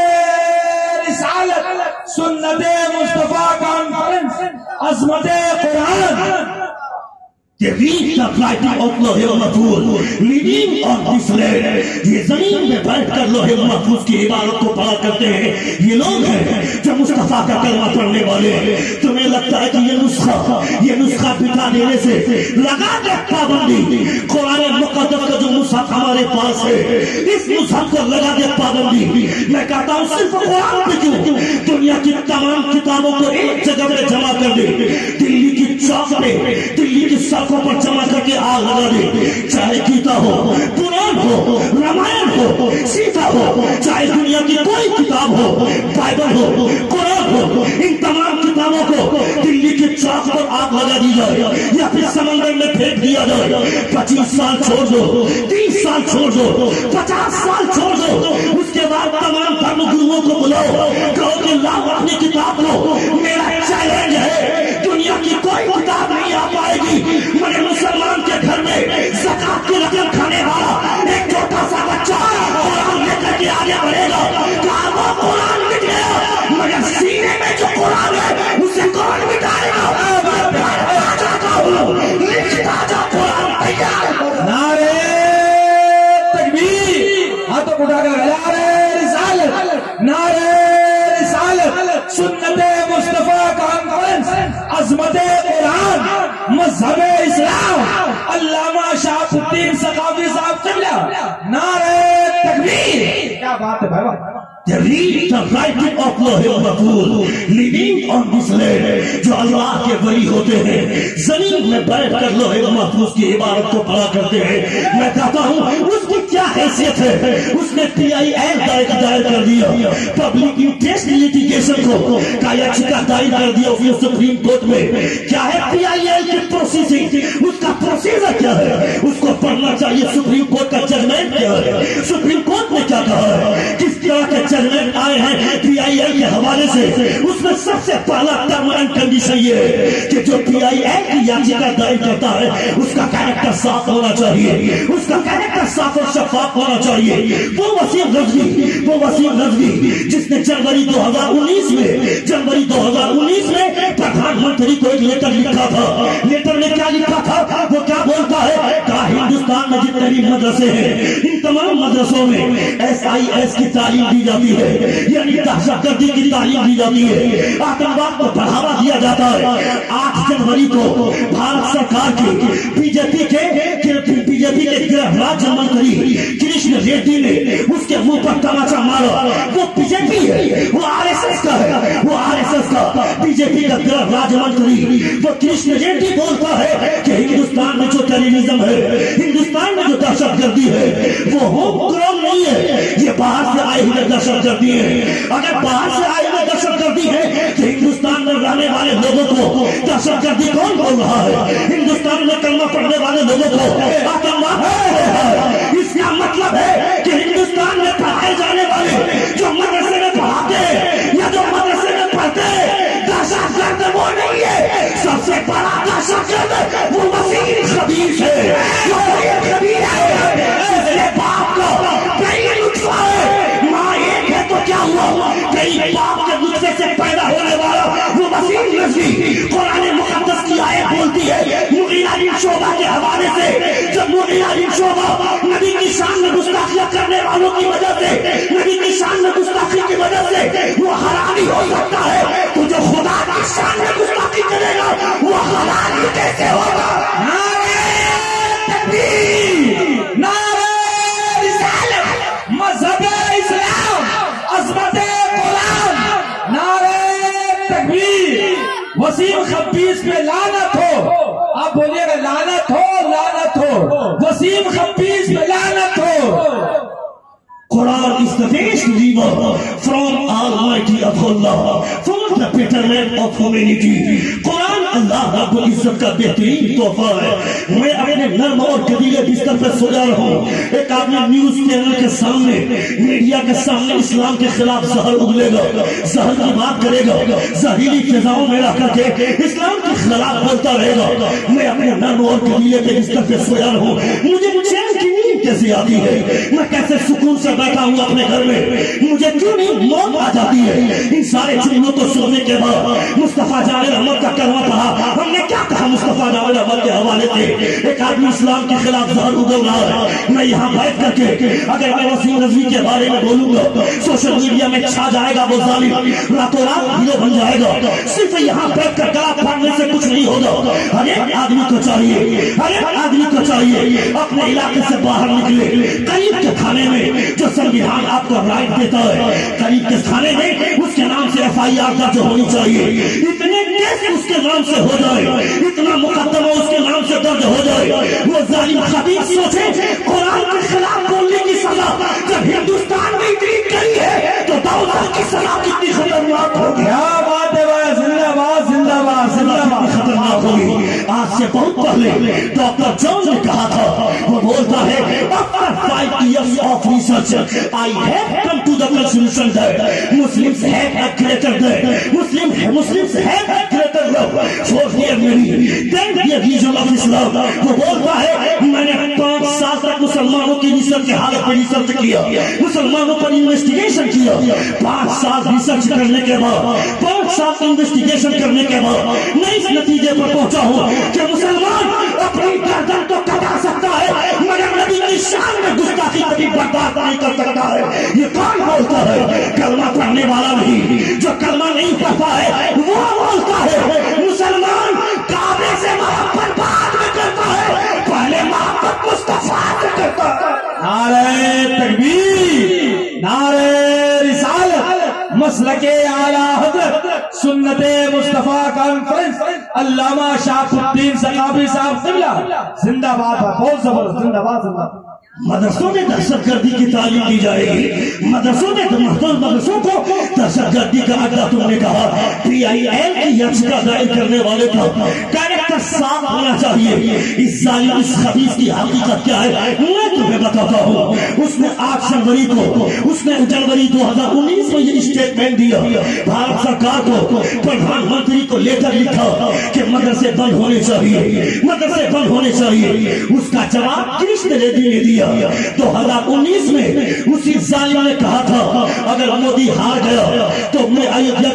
رسالت, سنت مصطفیٰ کانفرنس, عظمت قرآن. The reach of writing of لوح محفوظ living on this land. یہ زمین میں بیٹھ کر لوح محفوظ کی عبارت کو پڑھا کرتے ہیں. یہ لوگ ہیں جو مصطفیٰ کا کلمہ پڑھنے والے ہیں. تمہیں لگتا ہے کہ یہ نسخہ یہ نسخہ بٹھا دینے سے لگا دے پابندی. قرآن مقدس کا جو مصحف ہمارے پاس ہے اس مصحف کو لگا دے پابندی. میں کہتا ہوں صرف قرآن پہ کیوں, دنیا کی تمام کتابوں کو ایک جگہ پہ جمع کر دے. دلی کی چوک پہ, دلی کی سڑکوں پر جمع کر کے آگ لگا دے. چاہے گیتا ہو, قرآن ہو, رامائن ہو, سیتا ہو, چاہے دنیا کی کوئی کتاب ہو, بائبل ہو, قرآن ہو, ان تمام کتابوں کو دلی کی چوک پر آگ لگا دی جائے یا پھر سمندر میں پھینک دیا جائے. پچیس سال چھوڑ دو, تیس سال چھوڑ دو, پچاس سال چھوڑ دو. اس کے بعد تمام دھرم گروؤں کو بلاؤ, کہو کہ لاؤ اپنی کتاب لو. میرا چیلنج ہے, دنیا کی کوئی کتاب نہیں آ پائے گی مگر مسلمان کے گھر میں زکات کی رقم کھانے والا ایک چھوٹا سا بچہ قرآن لے کر کے آگے بڑھے گا. کہا وہ قرآن مٹ گیا مگر سینے میں جو قرآن ہے اسے کون مٹائے گا؟ لکھتا جا قرآن تیار. نعرہ تکبیر, ہاتھوں اٹھا کر نعرہ رسالت, نعرہ رسالت, سنت مصطفیٰ کانفرنس, عظمت قرآن, مذہب اسلام, علامہ شاہ الدین ثقافی صاحب قبلہ. نعرہ تکبیر. کیا بات ہے بھائی. The reach of writing of لوح محفوظ living on this land. جو اللہ کے ولی ہوتے ہیں زمین میں بیٹھ کر لوح محفوظ کی عبارت کو پڑھا کرتے ہیں. میں کہتا ہوں اس کی کیا حیثیت ہے. اس نے پی آئی ایل دائر کر دیا, پبلک انٹرسٹ لیٹیگیشن کو کا یاچکا دائر کر دیا اس نے سپریم کورٹ میں. کیا ہے پی آئی ایل کی پروسیسنگ, اس کا پروسیجر کیا ہے, اس کو پڑھنا چاہیے. سپریم کورٹ کا ججمنٹ کیا ہے, سپریم کورٹ نے کیا کہا ہے, کس طرح کے ججمنٹ آئے ہیں پی آئی ایل کے حوالے سے. اس میں سب سے پہلا ٹرم اینڈ کنڈیشن یہ ہے کہ جو پی آئی ایل کی یاچکا دائر کرتا ہے اس کا کیریکٹر صاف ہونا چاہیے, اس کا کیریکٹر صاف اور شفاف ہونا چاہیے. وہ وسیم رضوی وہ وسیم رضوی جس نے جنوری دو ہزار انیس میں جنوری دو ہزار انیس میں پردھان منتری کو ایک لیٹر لکھا تھا. لیٹر میں کیا لکھا تھا, وہ کیا بولتا ہے, کہا ہندوستان میں جتنے جتنے بھی مدرسے ہیں ان تمام مدرسوں میں ایس آئی ایس کی تعلیم دی جاتی ہے، یعنی دہشت گردی کی تعلیم دی جاتی ہے، آتنکواد کو بڑھاوا دیا جاتا ہے۔ آٹھ جنوری کو بھارت سرکار کی بی جے پی کے بی جے پی کے گرہ راجیہ منتری کرشن ریڈی نے اس کے منہ پر تماچا مارا۔ وہ بی جے پی ہے، وہ آر ایس ایس کا ہے، وہ آر ایس ایس کا بی جے پی کا گرہ راجیہ منتری وہ کرشن ریڈی بولتا ہے کہ ہندوستان میں جو ٹیررزم ہے، ہندوستان میں جو دہشت گردی ہے وہ ہوم گراؤنڈ نہیں ہے، یہ باہر سے آئے ہوئے دہشت گردی ہے۔ اگر باہر سے آئے ہوئے دہشت گردی ہے تو ہندوستان میں رہنے والے لوگوں کو دہشت گردی کون بول رہا ہے؟ ہندوستان میں کلمہ پڑھنے والے لوگوں کو آتنکواد ہے۔ اس کا مطلب ہے کہ ہندوستان میں پڑھائے جانے والے جو مدرسے میں پڑھاتے ہیں یا جو مدرسے میں پڑھتے ہیں دہشت گرد وہ نہیں ہے، سب سے بڑا دہشت گرد وہ وسیم خبیث ہے، جو خبیث ہے۔ اس کے باپ کو کئی نطفہ ہے، ماں ایک ہے تو کیا ہوا؟ کئی باپ کے نطفے سے پیدا ہونے والا وہ وسیم نسلی۔ قرآن مقدس کی آیت بولتی ہے مغیرہ بن شعبہ کے حوالے سے، جب مغیرہ بن شعبہ نبی کی شان میں گستاخیاں کرنے والوں کی وجہ سے، نبی کی شان میں گستاخی کی وجہ سے وہ حرامی ہو سکتا ہے، تو جو خدا کی شان میں گستاخی کرے گا وہ حلالی کیسے ہوگا؟ نعرہ تکبیر، نعرہ رسالت، مذہب اسلام، عظمت قرآن، نعرہ تکبیر۔ وسیم خبیث پہ لعنت ہو، آپ بولیے گا لعنت ہو، لعنت ہو، وسیم خبیث پہ لعنت ہو۔ Quran is the best river from Almighty of Allah for the betterment of humanity. قرآن اللہ رب العزت کا بہترین تحفہ ہے۔ میں اپنے نرم اور قدیلے بستر پہ سویا رہا ہوں، ایک آدمی نیوز چینل کے سامنے، میڈیا کے سامنے اسلام کے خلاف زہر اگلے گا، زہر کی بات کرے گا، زہریلی فضاؤں میں رہ کر کے اسلام کے خلاف بولتا رہے گا۔ میں اپنے نرم اور قدیلے کے بستر پہ سویا رہا ہوں، مجھے چین کی نیند کیسے آتی ہے؟ میں کیسے سکون سے بیٹھا ہوں اپنے گھر میں؟ مجھے کیوں نہیں موت آ جاتی ہے؟ ان سارے جملوں کو سننے کے بعد مصطفیٰ جاوید احمد کا کلمہ پڑھا، ہم نے کیا کہا مصطفیٰ جاوید احمد کے حوالے سے؟ ایک آدمی اسلام کے خلاف زہر اگل رہا ہے، میں یہاں بیٹھ کر کے اگر میں وسیم رضوی کے بارے میں بولوں گا سوشل میڈیا میں چھا جائے گا، وہ ظالم راتوں رات ہیرو بن جائے گا۔ صرف یہاں بیٹھ کر گلا پھاڑنے سے کچھ نہیں ہوگا۔ ہر ایک آدمی کو چاہیے، ہر ایک آدمی کو چاہیے اپنے علاقے سے باہر نکلے، قریب کے تھانے میں جو سنویدھان آپ کو رائٹ دیتا ہے، قریب کے تھانے میں اس کے نام سے ایف آئی آر درج ہونی چاہیے، اتنے کیس اس کے نام سے ہو جائے، اتنا مقدمہ اس کے نام سے درج ہو جائے۔ وہ ظالم خبیث سوچے قرآن کے خلاف بولنے کی سزا جب ہندوستان میں اتنی کری ہے تو دولت کی سزا کتنی خطرناک ہوگی۔ کیا بات ہے بھائی، زندہ باد، زندہ باد، زندہ باد، خطرناک ہوگی۔ آج سے بہت پہلے ڈاکٹر جون نے کہا تھا، وہ بولتا ہے after five years of research I have come to the conclusion that Muslims have a greater debt, Muslims Muslims have a greater love for their Nabi than the religion of Islam۔ وہ بولتا ہے میں نے پانچ سال تک مسلمانوں کی ریسرچ کے حالت پر ریسرچ کیا، مسلمانوں پر انویسٹیگیشن کیا، پانچ سال ریسرچ کرنے کے بعد، پانچ سال انویسٹیگیشن کرنے کے بعد میں اس نتیجے پر پہنچا ہوں کہ مسلمان اپنی گردن تو کٹا سکتا ہے مگر نبی کی شان میں گستاخی کبھی برداشت نہیں کر سکتا ہے۔ یہ کون بولتا ہے؟ کلمہ پڑھنے والا نہیں، جو کلمہ نہیں پڑھتا ہے وہ بولتا ہے مسلمان کعبے سے محبت بعد میں کرتا ہے، پہلے محبت مصطفیٰ سے کرتا ہے۔ نعرہ تکبیر، نعرہ رسالت، مسلک اعلیٰ حضرت سنت مصطفیٰ کانفرنس، علامہ شاہ الدین ثقافی صاحب قبلہ زندہ باد، بہت زبردست، زندہ باد، زندہ باد۔ مدرسوں میں دہشت گردی کی تعلیم دی جائے گی، مدرسوں میں مدرسوں کو دہشت گردی کا اڈا تم نے کہا۔ پی آئی ایل کی یچکا دائر کرنے والے کا کیریکٹر صاف ہونا چاہیے۔ اس ظالم اس خبیث کی حقیقت کیا ہے میں تمہیں بتاتا ہوں۔ اس نے آٹھ جنوری کو اس نے جنوری دو ہزار انیس میں یہ اسٹیٹمنٹ دیا، بھارت سرکار کو پردھان منتری کو لے کر لکھا کہ مدرسے بند ہونے چاہیے، مدرسے بند ہونے چاہیے۔ اس کا جواب کرشن ریڈی نے دیا۔ دو ہزار انیس میں اسی ظالم نے کہا تھا اگر مودی ہار گیا تو میں ایودھیا کی دھرتی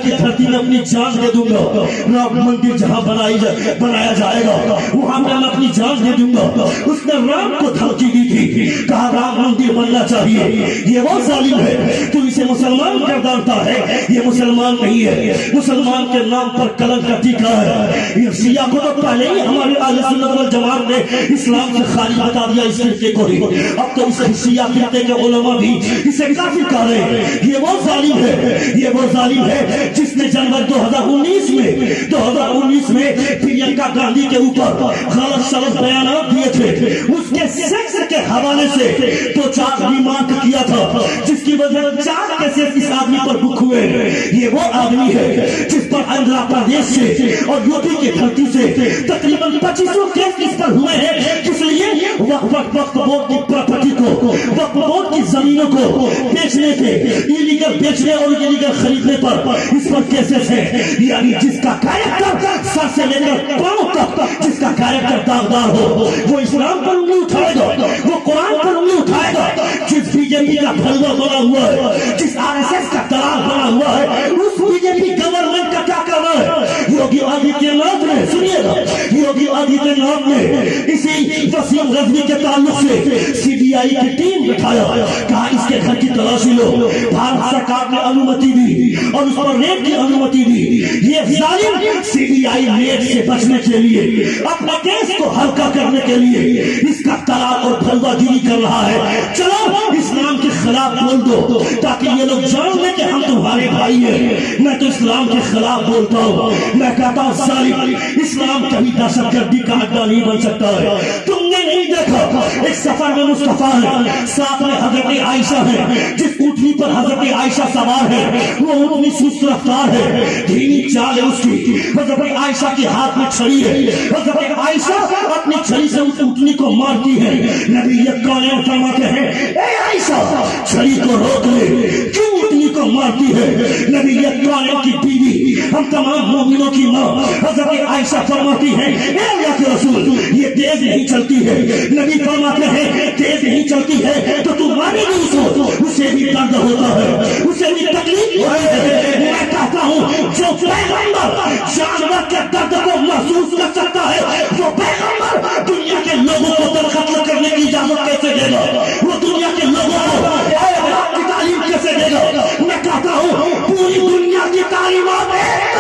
میں اپنی جان دے دوں گا. رام مندر جہاں بنائی جائے بنایا جائے گا وہاں میں اپنی جان دے دوں گا. اس نے رام کو دھمکی دی تھی, کہا رام مندر بننا چاہیے. یہ وہ ظالم ہے تو اسے مسلمان گردانتا ہے, یہ مسلمان نہیں ہے, مسلمان کے نام پر کلنک کا ٹیکا ہے. یہ شیعہ کو تو پہلے ہی ہمارے اہل سنت والجماعت نے اسلام سے خالی بتا دیا اس فرقے کو ہی. اب تو اس شیعہ فرقے کے علماء بھی اسے کافر کہہ رہے ہیں. یہ وہ ظالم ہے, یہ وہ ظالم ہے جس نے جنوری دو ہزار انیس میں دو ہزار انیس میں پرینکا گاندھی کے اوپر غلط سلط بیانات دیے تھے. اس کے سیکس کے حوالے سے تو چار ریمارک کیا تھا جس کی وجہ چار کیسز اس آدمی پر بک ہوئے. یہ وہ آدمی ہے جس پر آندھرا پردیش سے اور یو پی کی دھرتی سے تقریباً پچیسوں کیس اس پر ہوئے ہیں. اس لیے وقت وقت بورڈ کی پراپرٹی کو, وقت بورڈ کی زمینوں کو بیچنے کے, ایلیگل بیچنے اور ایلیگل خریدنے پر اس پر کیسز ہیں. یعنی جس کا کیریکٹر سر سے لے کر پاؤں تک, جس کا کیریکٹر داغدار ہو وہ اسلام پر انگلی اٹھائے گا, وہ قرآن پر انگلی اٹھائے گا. جس بی جے پی کا پھلوا بنا ہوا ہے, جس آر ایس ایس کا دلال بنا ہوا ہے, اس بی جے پی گورنمنٹ کا کیا کرنا ہے؟ یوگی آدتیہ ناتھ نے, سنیے گا, یوگی آدتیہ ناتھ نے اسی وسیم رضوی کے تعلق سے سی بی آئی کی ٹیم بٹھایا, کہا اس کے گھر کی تلاشی لو. بھارت سرکار نے انومتی دی اور اس پر ریپ کی انومتی دی. یہ ظالم سی بی آئی ریپ سے بچنے کے لیے, اپنے کیس کو ہلکا کرنے کے لیے اس کا دلال اور پھلوا گیری کر رہا ہے. چلو اسلام کے خلاف بول دو تاکہ یہ لوگ جان لیں کہ ہم تمہارے بھائی ہیں. میں تو اسلام کے خلاف بولتا ہوں. میں کہتا ہوں ظالم, اسلام کبھی دہشت گردی کا اڈا نہیں بن سکتا ہے. تم نے نہیں دیکھا ایک سفر میں مصطفیٰ ہے, ساتھ میں حضرت عائشہ ہے, جس اونٹنی پر حضرت عائشہ سوار ہے وہ اونٹنی سست رفتار ہے, دھیمی چال ہے اس کی. حضرت عائشہ کے ہاتھ میں چھڑی ہے, حضرت عائشہ اپنی چھڑی سے اس اونٹنی کو مارتی ہے. نبی یکانے فرماتے ہیں اے عائشہ چھڑی کو روک لے, کیوں اونٹنی کو مارتی ہے؟ نبی یکانے کی بیوی, ہم تمام مومنوں کی ماں حضرت عائشہ فرماتی ہے اے اللہ کے رسول یہ تیز نہیں چلتی ہے. نبی فرماتے ہیں تیز نہیں چلتی ہے تو تمہاری بھی سو, اسے بھی درد ہوتا ہے, اسے بھی تکلیف ہوتی ہے. میں کہتا ہوں جو پیغمبر جانور کے درد کو محسوس کر سکتا ہے وہ پیغمبر دنیا کے لوگوں کو قتل کرنے کی اجازت کیسے دے گا؟ وہ دنیا کے لوگوں کو کی تعلیم کیسے دے گا؟ میں کہتا ہوں پوری دنیا کی تعلیمات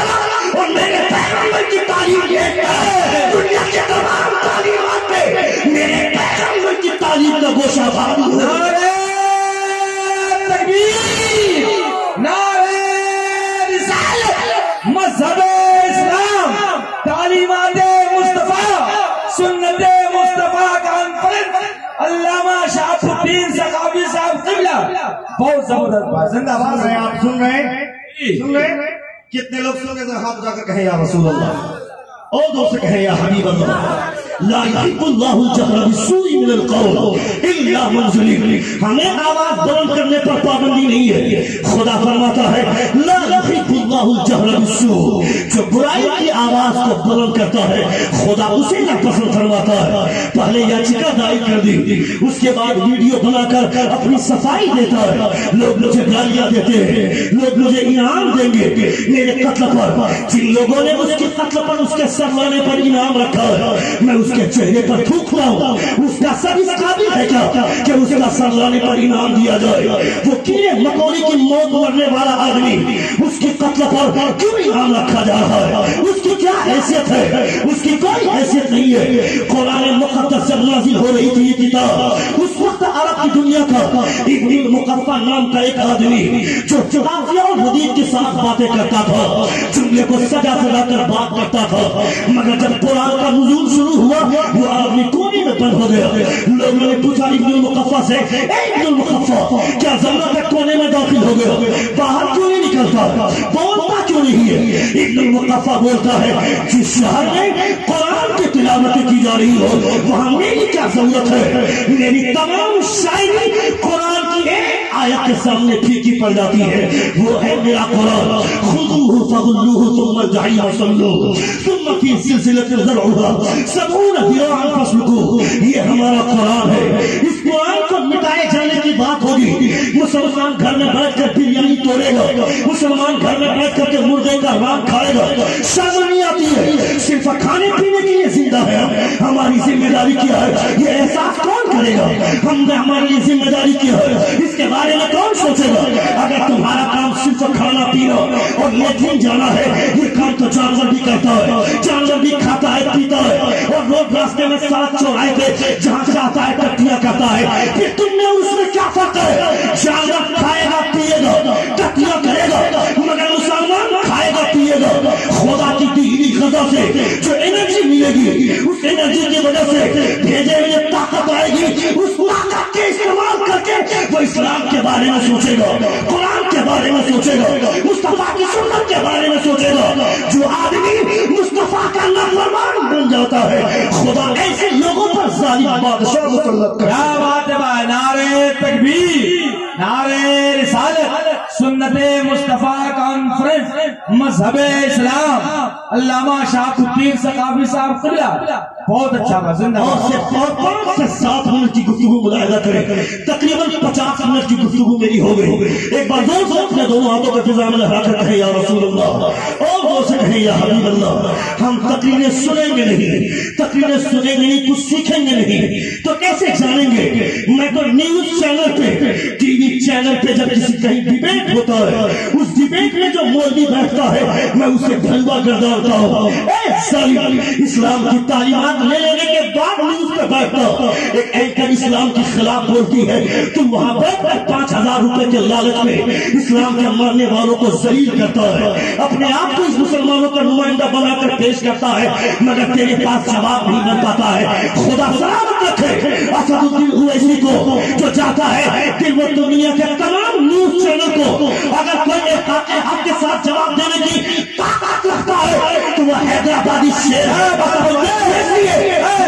اور میرے پیغمبر کی تعلیم ایک ہے. دنیا کے تمام تعلیمات پہ میرے پیغمبر کی تعلیم کا گوشہ بھاری ہے. نعرہ تکبیر, نعرہ رسالت, مذہب اسلام, تعلیمات مصطفیٰ, سنت مصطفیٰ کا انفرد علامہ شاہ الدین ثقافی صاحب قبلہ. بہت زبردست بات, زندہ باد. آپ سن رہے ہیں, سن رہے ہیں کتنے لوگ سن رہے ہیں؟ ہاتھ جا کر کہیں یا رسول اللہ, اور دوسرے کہیں یا حبیب اللہ. لا يحب الله الجهر بالسوء من القول الا من ظلم. ہمیں آواز بلند کرنے پر پابندی نہیں ہے. خدا فرماتا ہے لا يحب الله الجهر بالسوء, جو برائی کی آواز کو بلند کرتا ہے خدا اسے ناپسند فرماتا ہے. پہلے یاچکا دائر کر دی, اس کے بعد ویڈیو بنا کر اپنی صفائی دیتا ہے. لوگ مجھے گالیاں دیتے ہیں, لوگ مجھے انعام دیں گے میرے قتل پر. جن لوگوں نے اس کے قتل پر, اس کے سر لانے پر انعام رکھا ہے, میں اس کے چہرے پر تھوکتا ہوں. اس کا سر اس قابل ہے کیا کہ اس کا سر لانے پر انعام دیا جائے؟ وہ کیڑے مکوڑے کی موت مرنے والا آدمی, اس کی قتل پر کیوں انعام رکھا جا رہا ہے؟ اس کی کیا حیثیت ہے؟ اس کی کوئی حیثیت نہیں ہے. قرآن مقدس جب نازل ہو رہی تھی یہ کتاب, اس وقت عرب کی دنیا کا ابن المقفع نام کا ایک آدمی جو قافیہ اور حدیث کے ساتھ باتیں کرتا تھا, جملے کو سجا سجا کر بات کرتا تھا. مگر جب قرآن کا نزول شروع ہوا وہ آدمی کونے میں بند ہو گیا. لوگوں نے پوچھا ابن المقفع سے اے ابن المقفع کیا ضرورت ہے کونے میں داخل ہو گیا, باہر کیوں نہیں نکلتا, بولتا کیوں نہیں ہے؟ ابن المقفع بولتا ہے جس شہر میں قرآن کی تلاوت کی جا رہی ہو وہاں میری کیا ضرورت ہے؟ میری تمام شاعری قرآن کی ایک آیت کے سامنے پھیکی پڑ جاتی ہے, وہ ہے میرا قرآن. خذوہ فغلوہ ثم الجحیم صلوہ ثم فی سلسلۃ ذرعها سبعون ذراعا فاسلکوہ. یہ ہمارا قرآن ہے. اس قرآن کو مٹائے جانے کی بات ہوگی, مسلمان گھر میں بیٹھ کر بریانی توڑے گا, مسلمان گھر میں بیٹھ کر کے مرغے کا کا رات کھائے گا شرم نہیں آتی ہے؟ صرف کھانے پینے کے لیے زندہ ہے ہماری ذمہ داری کیا ہے یہ احساس کون کرے گا؟ ہم نے ہمارے لیے ذمہ داری کیا ہے اس کے بارے میں کون سوچے گا؟ اگر تمہارا کام صرف کھانا پینا اور لیٹرین جانا ہے یہ کام تو جانور بھی کرتا ہے جانور بھی کھاتا ہے پیتا ہے اور روز راستے میں سڑک چوراہے پہ جہاں چاہتا ہے ٹٹیاں کرتا ہے پھر تم نے اس میں کیا فرق ہے؟ جانور کھائے گا پیے گا ٹٹیاں کرے گا مگر مسلمان کھائے گا پیے گا خدا کی دی ہوئی غذا سے جو انرجی ملے گی اس انرجی کی وجہ سے بھیجے ہوئے طاقت آئے گی اس طاقت کے استعمال کر کے وہ اسلام کے بارے میں سوچے گا قرآن کے بارے میں سوچے گا مصطفیٰ کی سنت کے بارے میں سوچے گا جو آدمی مصطفیٰ کا نافرمان بن جاتا ہے خدا ایسے لوگوں پر ظالم بادشاہ مسلط کرتا ہے۔ کیا بات ہے بھائی، نعرہ تکبیر، نعرہ رسالت، سنت مصطفیٰ کانفرنس، مذہب اسلام، علامہ شاہ الدین ثقافی صاحب قبلہ، بہت اچھا بات، زندہ اور پانچ سے سات منٹ کی گفتگو ملاحظہ کریں تقریباً پچاس منٹ کی گفتگو میری ہو گئی ایک بار زور سے اپنے دونوں ہاتھوں کا فضا میں لگا کر کہیں یا رسول اللہ اور زور سے کہیں یا حبیب اللہ۔ ہم تقریریں سنیں گے نہیں تقریریں سنیں گے نہیں کچھ سیکھیں گے نہیں تو کیسے جانیں گے؟ میں تو نیوز چینل پہ ٹی وی چینل پہ جب کسی کہیں ڈیبیٹ ہوتا ہے اس ڈیبیٹ میں جو مولوی بیٹھتا ہے میں اسے دھنوا کر ڈالتا ہوں اے ظالم اسلام کی تعلیمات لے لینے کے بعد نیوز پہ بیٹھتا ایک اینکر اسلام کے خلاف بولتی ہے تم وہاں بیٹھ کر پانچ ہزار روپے کے لالچ میں اسلام کے ماننے والوں کو ذلیل کرتا ہے اپنے آپ کو اس مسلمانوں کا نمائندہ بنا کر پیش کرتا ہے مگر تیرے پاس جواب نہیں بن پاتا ہے۔ خدا سلامت رکھے اسد الدین اویسی کو جو چاہتا ہے کہ وہ دنیا کے تمام نیوز چینل کو اگر کوئی حق کے ساتھ جواب دینے کی طاقت رکھتا ہے تو وہ حیدرآبادی شیر ہے۔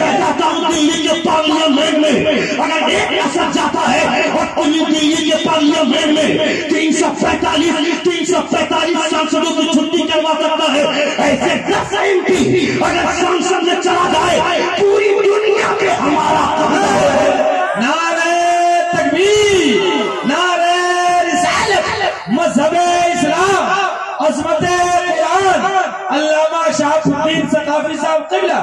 دلی کے پارلیمنٹ میں اگر ایک اثر جاتا ہے اور دلی کے پارلیمنٹ میں تین سو پینتالیس تین سو پینتالیس سانسدوں کی چھٹی کروا سکتا ہے ایسے دس ایم پی اگر سانسد میں چلا جائے پوری دنیا میں ہمارا قبضہ ہے۔ نعرہ تکبیر، نعرہ رسالت، مذہب اسلام، عظمت قرآن، علامہ شاہ الدین ثقافی صاحب قبلہ۔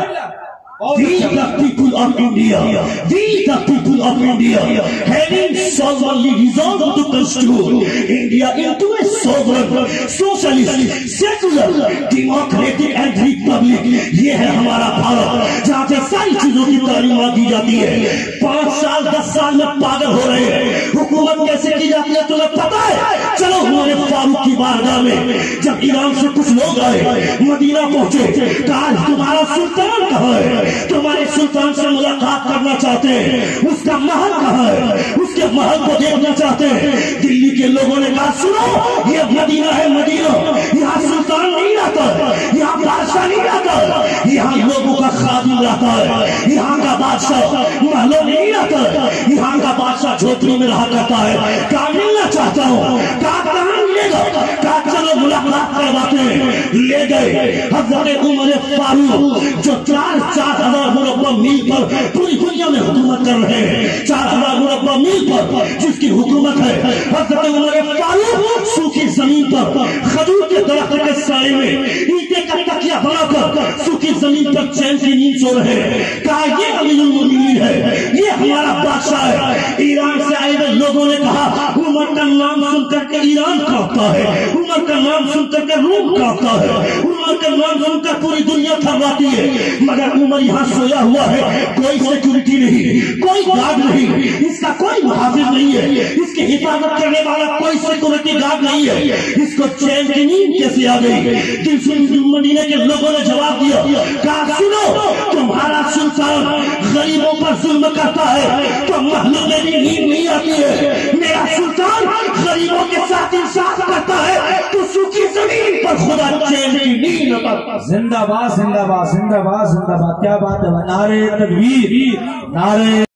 We the people of India, we the people of India, having sovereignly resolved to construe India into a sovereign, socialist, secular, democratic and republic. یہ ہے ہمارا بھارت جہاں سے ساری چیزوں کی تعلیمات دی جاتی ہے۔ پانچ سال دس سال میں پاگل ہو رہے ہیں حکومت کیسے کی جاتی ہے تمہیں پتا ہے؟ چلو ہمارے فاروق کی بارگاہ میں جب ایران سے کچھ لوگ آئے مدینہ پہنچے کہا تمہارا سلطان کہاں ہے؟ تمہارے سلطان سے ملاقات کرنا چاہتے ہیں اس کا محل کہاں ہے؟ اس کے محل کو دیکھنا چاہتے ہیں۔ دلی کے لوگوں نے کہا سنو یہ مدینہ ہے مدینہ یہاں سلطان نہیں رہتا یہاں بادشاہ نہیں رہتا یہاں لوگوں کا خادم رہتا ہے یہاں کا بادشاہ محلوں میں نہیں رہتا یہاں کا بادشاہ جھوپڑی میں رہا کرتا ہے۔ کہاں ملنا چاہتا ہوں کہاں کہاں ملے گا کہا چلو ملاقات کرواتے ہیں۔ لے گئے حضرت عمر فاروق جو چار چار ہزار مربع میل پر پوری دنیا میں حکومت کر رہے ہیں چار ہزار مربع میل پر جس کی حکومت ہے حضرت عمر فاروق سوکھی زمین پر کھجور کے درخت کے سائے میں اینٹیں کا تکیہ بنا کر سوکھی زمین پر چین کی نیند سو رہے ہیں۔ کہا یہ امیر المومنین ہے یہ ہمارا بادشاہ ہے۔ ایران سے آئے ہوئے لوگوں نے کہا عمر کا نام سن کر کے ایران کانپتا ہے عمر کا نام سن کر کے روم کانپتا ہے عمر کا نام سن کر پوری دنیا تھراتی ہے مگر عمر یہاں سویا ہوا ہے کوئی سیکورٹی نہیں کوئی گارڈ نہیں اس کا کوئی محافظ نہیں ہے اس کی حفاظت کرنے والا کوئی سیکورٹی گارڈ نہیں ہے اس کو چین کی نیند کیسے آ گئی؟ دل سن مدینے کے لوگوں نے جواب دیا کہا سنو تمہارا سلطان غریبوں پر ظلم کرتا ہے تو محلوں میں بھی نیند نہیں آتی ہے میرا سلطان غریبوں کے ساتھ انصاف کرتا ہے تو سوکھی زمین پر خدا چین کی نیند عطا۔ زندہ باد، زندہ باد، زندہ باد، زندہ باد، کیا بات ہے، نعرہ تکبیر، نعرہ